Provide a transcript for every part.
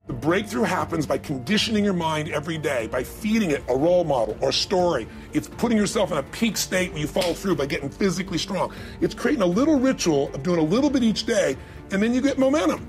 The breakthrough happens by conditioning your mind every day, by feeding it a role model or story. It's putting yourself in a peak state when you follow through by getting physically strong. It's creating a little ritual of doing a little bit each day, and then you get momentum.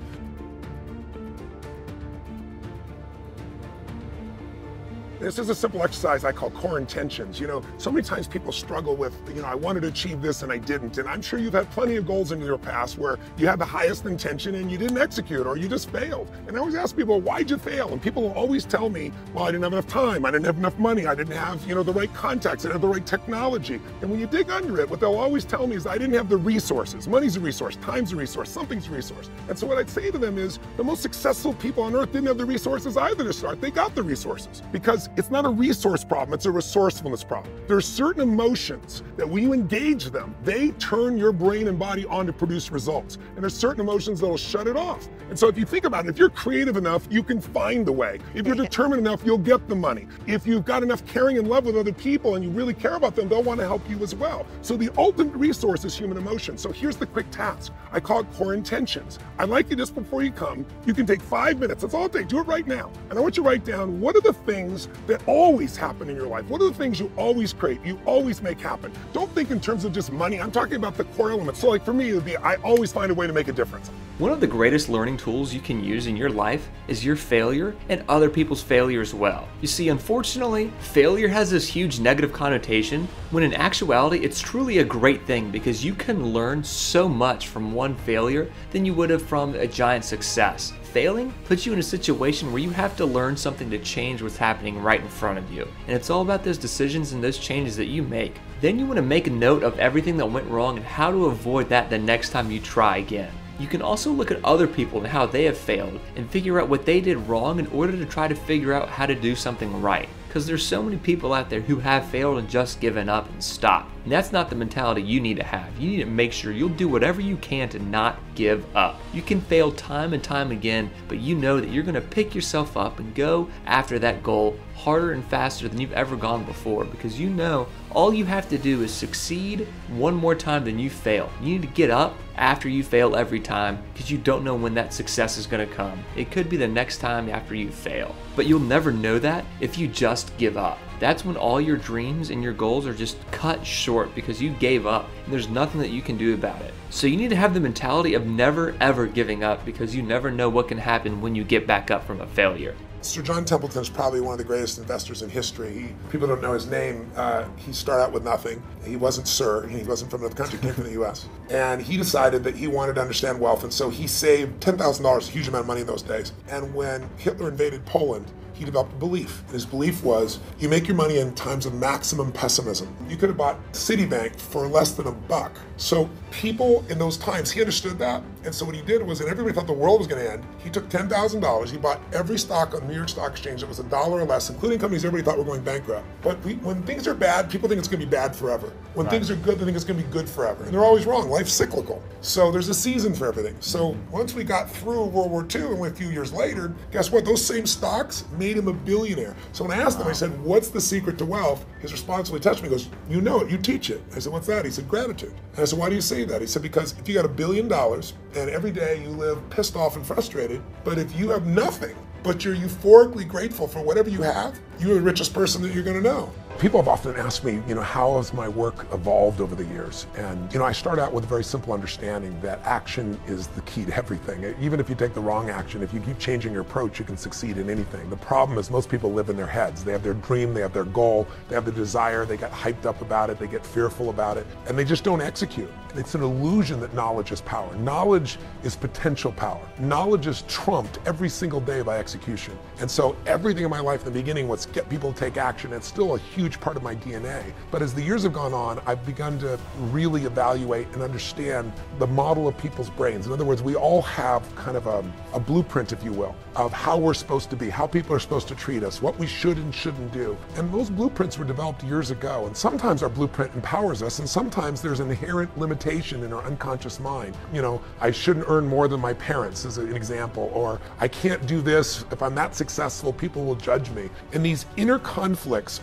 This is a simple exercise I call core intentions. You know, so many times people struggle with, I wanted to achieve this and I didn't. And I'm sure you've had plenty of goals in your past where you had the highest intention and you didn't execute or you just failed. And I always ask people, why'd you fail? And people will always tell me, well, I didn't have enough time, I didn't have enough money, I didn't have, the right contacts, I didn't have the right technology. And when you dig under it, what they'll always tell me is I didn't have the resources. Money's a resource, time's a resource, something's a resource. And so what I'd say to them is the most successful people on earth didn't have the resources either to start. They got the resources because it's not a resource problem, it's a resourcefulness problem. There are certain emotions that when you engage them, they turn your brain and body on to produce results. And there's certain emotions that'll shut it off. And so if you think about it, if you're creative enough, you can find the way. If you're determined enough, you'll get the money. If you've got enough caring and love with other people and you really care about them, they'll want to help you as well. So the ultimate resource is human emotion. So here's the quick task. I call it core intentions. I'd like you just before you come, you can take 5 minutes. That's all it takes. Do it right now. And I want you to write down what are the things that always happen in your life? What are the things you always create, you always make happen? Don't think in terms of just money. I'm talking about the core elements. So like for me, it would be I always find a way to make a difference. One of the greatest learning tools you can use in your life is your failure and other people's failure as well. You see, unfortunately, failure has this huge negative connotation when in actuality, it's truly a great thing because you can learn so much from one failure than you would have from a giant success. Failing puts you in a situation where you have to learn something to change what's happening right in front of you. And it's all about those decisions and those changes that you make. Then you want to make a note of everything that went wrong and how to avoid that the next time you try again. You can also look at other people and how they have failed and figure out what they did wrong in order to try to figure out how to do something right. Because there's so many people out there who have failed and just given up and stopped. And that's not the mentality you need to have. You need to make sure you'll do whatever you can to not give up. You can fail time and time again, but you know that you're going to pick yourself up and go after that goal harder and faster than you've ever gone before, because you know all you have to do is succeed one more time than you fail. You need to get up after you fail every time because you don't know when that success is going to come. It could be the next time after you fail, but you'll never know that if you just give up. That's when all your dreams and your goals are just cut short because you gave up and there's nothing that you can do about it. So you need to have the mentality of never ever giving up because you never know what can happen when you get back up from a failure. Sir John Templeton is probably one of the greatest investors in history. People don't know his name. He started out with nothing. He wasn't Sir. He wasn't from another country. He came from the U.S. And he decided that he wanted to understand wealth. And so he saved $10,000, a huge amount of money in those days. And when Hitler invaded Poland, he developed a belief. And his belief was, you make your money in times of maximum pessimism. You could have bought Citibank for less than $1. So people in those times, he understood that. And so what he did was, and everybody thought the world was going to end, he took $10,000, he bought every stock on the New York Stock Exchange that was $1 or less, including companies everybody thought were going bankrupt. But when things are bad, people think it's going to be bad forever. When things are good, they think it's going to be good forever. And they're always wrong. Life's cyclical. So there's a season for everything. So once we got through World War II and a few years later, guess what? Those same stocks made him a billionaire. So when I asked him, I said, what's the secret to wealth? His response when he touched me, he goes, you know it, you teach it. I said, what's that? He said, gratitude. And I said, why do you say that? He said, because if you got $1 billion and every day you live pissed off and frustrated, but if you have nothing, but you're euphorically grateful for whatever you have, you're the richest person that you're going to know. People have often asked me, how has my work evolved over the years? And, I start out with a very simple understanding that action is the key to everything. Even if you take the wrong action, if you keep changing your approach, you can succeed in anything. The problem is most people live in their heads. They have their dream, they have their goal, they have the desire, they get hyped up about it, they get fearful about it, and they just don't execute. It's an illusion that knowledge is power. Knowledge is potential power. Knowledge is trumped every single day by execution. And so everything in my life in the beginning was get people to take action. It's still a huge part of my DNA. But as the years have gone on, I've begun to really evaluate and understand the model of people's brains. In other words, we all have kind of a blueprint, if you will, of how we're supposed to be, how people are supposed to treat us, what we should and shouldn't do. And those blueprints were developed years ago. And sometimes our blueprint empowers us, and sometimes there's an inherent limitation in our unconscious mind. I shouldn't earn more than my parents, as an example, or I can't do this. If I'm that successful, people will judge me. And these inner conflicts are the things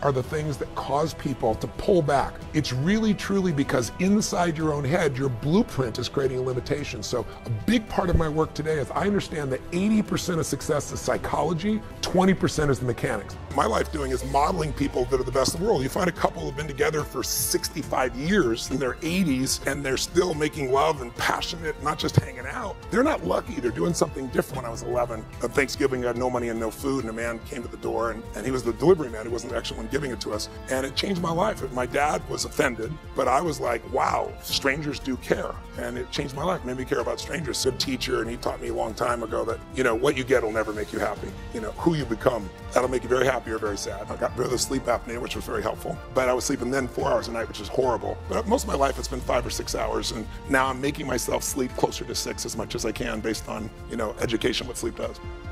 things that cause people to pull back. It's really, truly because inside your own head, your blueprint is creating a limitation. So a big part of my work today is I understand that 80% of success is psychology, 20% is the mechanics. My life doing is modeling people that are the best in the world. You find a couple who've been together for 65 years in their 80s and they're still making love and passionate, not just hanging out. They're not lucky. They're doing something different. When I was 11, on Thanksgiving, I had no money and no food, and a man came to the door, and he was the delivery man. He wasn't actually one giving it to us. And it changed my life. My dad was offended, but I was like, wow, strangers do care. And it changed my life, made me care about strangers. Good teacher, and he taught me a long time ago that, what you get will never make you happy. Who you become, that'll make you very happy or very sad. I got rid of the sleep apnea, which was very helpful, but I was sleeping then 4 hours a night, which is horrible. But most of my life, it's been 5 or 6 hours, and now I'm making myself sleep closer to 6 as much as I can based on, education, what sleep does.